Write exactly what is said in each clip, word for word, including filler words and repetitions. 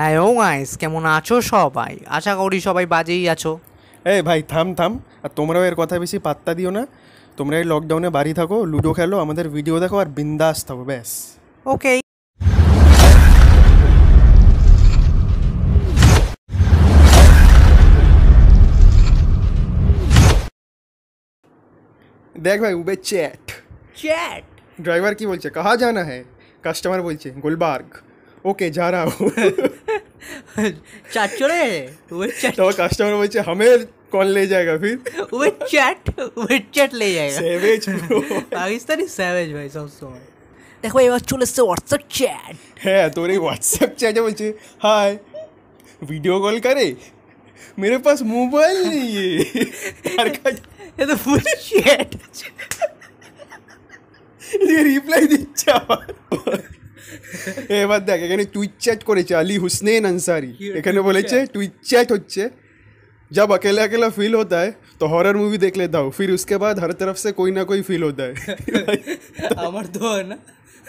Hello guys, কেমন আছো সবাই? আশা করি সবাই বাজেই আছো। এই ভাই থাম থাম, আর তোমরাও এর কথা বেশি পাত্তা দিও না। তোমরা এই লকডাউনে বাড়ি থাকো, লুডো খেলো, আমাদের ভিডিও দেখো আর বিন্দাস থাকো, ব্যাস। ওকে। দেখ ভাই, উবের চ্যাট চ্যাট ड्राइवर की बोलছে कहाँ जाना है, कस्टमर बोलছে गुलबर्ग, ओके जा रहा हूँ। চ্যাট চলে উবের চ্যাট तो कस्टमर बोलছে हमें कौन ले जाएगा फिर। উবের চ্যাট উবের চ্যাট ले जाएगा। सेवेज পাকিস্তানি স্যাভেজ ভাই সব সময়। দেখো এবার চলে এসছে হোয়াটসঅ্যাপ চ্যাট। হ্যাঁ, তোর এই হোয়াটসঅ্যাপ চ্যাটে বলছে हाय वीडियो कॉल करे, मेरे पास मोबाइल नहीं है। तार का এ তো ফুল চ্যাট। রিপ্লাই দিচ্ছে আবার। এবার দেখ, এখানে টুইট চ্যাট করেছে আলী হুসনেন আনসারি। এখানে বলেছে টুইট चैट होच्छे, जब अकेला अकेला फील होता है तो हॉरर मूवी देख लेता हूँ, फिर उसके बाद हर तरफ से कोई ना कोई फील होता है। আমার তো হয় না,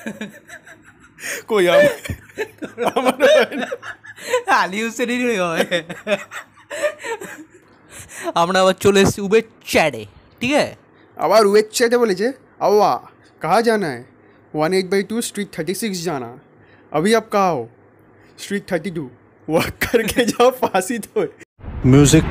कोई आम- আমার হয় না। আলী হুসেনেরই হয়। আমরা আবার চলে এসেছি উবের চ্যাটে, ঠিক আছে। আবার ওয়েট চ্যাটে বলেছে अव्वा कहाँ जाना है, one eight by two street thirty six जाना, अभी आप कहाँ हो, स्ट्रीट थर्टी टू, वॉक करके जाओ फांसी तो। म्यूजिक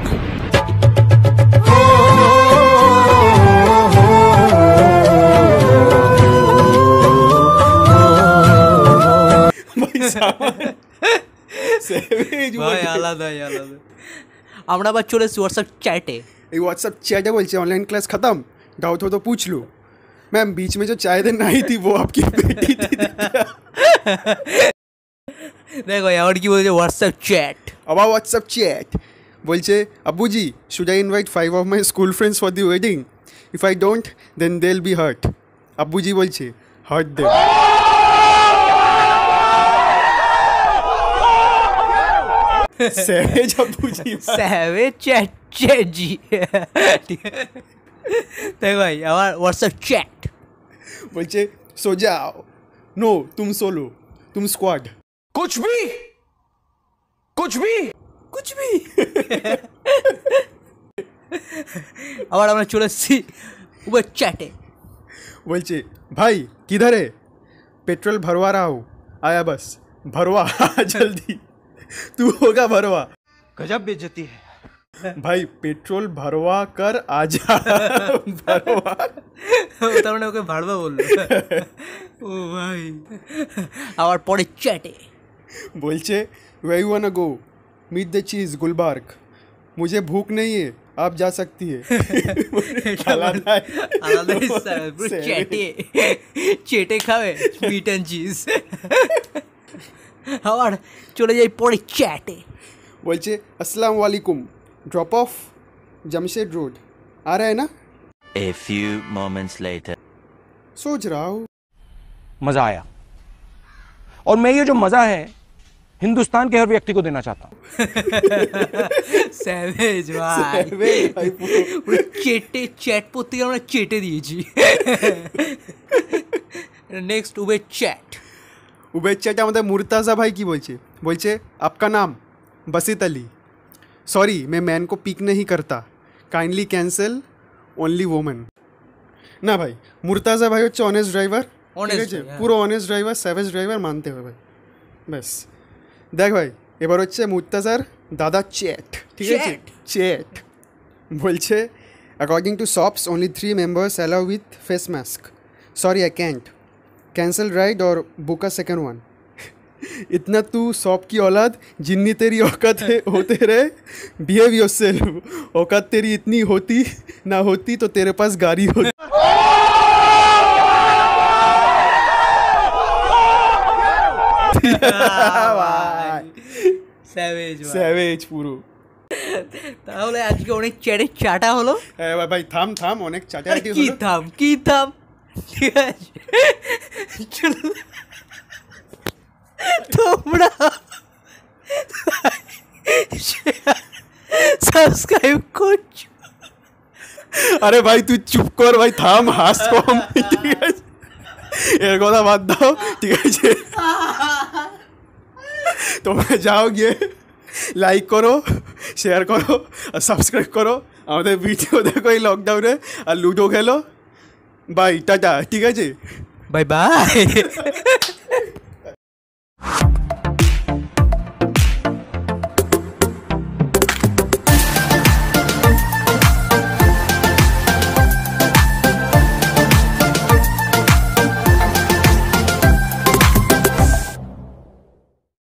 भाई साहब, savage ভাই बोले। আলাদাই আলাদা। আমরা আবার চলে এসেছি হোয়াটসঅ্যাপ চ্যাটে। ये व्हाट्सएप चैट है, बोलते ऑनलाइन क्लास खत्म, डाउट हो तो पूछ लो। मैम बीच में जो चाय देना आई थी वो आपकी बेटी थी क्या? দেখো এবার কি বলছে হোয়াটসঅ্যাপ চ্যাট। আবার হোয়াটসঅ্যাপ চ্যাট বলছে আব্বু ji should I invite five of my school friends for the wedding, if I don't then they will be hurt. আব্বু জি বলছে হার্ট দে। স্যাভেজ আব্বু ji. Savage chat chat ji. দেখো ভাই আবার হোয়াটসঅ্যাপ চ্যাট বলছে সো যাও, নো তুম সোলো, তুম স্কোয়াড। कुछ भी कुछ भी কুচবি। আবার আমরা চলে এসেছি উবের চ্যাটে। बोलचे भाई किधर है, पेट्रोल भरवा रहा हूँ, आया बस भरवा जल्दी, तू होगा भरवा। गजब बेइज्जती है। भाई पेट्रोल भरवा कर आजा। भरवा তার মানে ওকে ভাড়বা বললো। ও ভাই আবার পরে চ্যাটে बोलचे way you wanna go meet the चीज गुलबर्ग, मुझे भूख नहीं है आप जा सकती है। আলাদা আলাদা চ্যাটে চেটে খাবে মিট অ্যান্ড চিজ। আবার চলে যাই পরে চ্যাটে। बोलचे अस्सलाम वालेकुम, ड्रॉप ऑफ जमशेद रोड, आ रहा है ना? A few moments later. सोच रहा हूँ। मजा आया, और मैं ये जो मजा है हिंदुस्तान के हर व्यक्ति को देना चाहता हूँ। স্যাভেজ ভাই। Savage ভাই পুরো। পুরো চেটে চ্যাট পড়তে গিয়ে আমরা চেটে দিয়েছি। Next Uber chat. Uber chat আমাদের मुर्ताज़ा भाई की बोलचे बोलचे आपका नाम बसित अली, सॉरी मैं मैन को पिक नहीं करता, काइंडली कैंसिल ओनली वोमेन। না ভাই, মুরতাজা ভাই হচ্ছে অনেস্ট ড্রাইভার, ঠিক আছে, পুরো অনেস্ট ড্রাইভার, স্যাভেজ ড্রাইভার মানতে হবে ভাই, ব্যাস। দেখ ভাই এবার হচ্ছে মুরতাজার দাদা চ্যাট, ঠিক আছে, চ্যাট বলছে according to shops only three members allow with face mask, sorry I can't, cancel ride और बुक अ सेकेंड वन। इतना तू सौंप की औलाद, जिन्नी तेरी औकात है होते रहे, बिहेव योरसेल्फ, औकात तेरी इतनी होती ना होती तो तेरे पास गाड़ी होती। স্যাভেজ ভাই। স্যাভেজ পুরো। তাহলে আজকে অনেক চ্যাটে চাটা হলো। হ্যাঁ ভাই, ভাই থাম থাম, অনেক চাটাচাটি কি হলো। থাম কি থাম, ঠিক আছে চলো তোমরা সাবস্ক্রাইব করছো। আরে ভাই তুই চুপ কর ভাই, থাম, হাস কম, ঠিক আছে, এর কথা বাদ দাও, ঠিক আছে। তোমরা যাও গিয়ে লাইক করো, শেয়ার করো আর সাবস্ক্রাইব করো আমাদের ভিডিও দেখো এই লকডাউনে, আর লুডো খেলো। বাই, টাটা, ঠিক আছে, বাই বাই।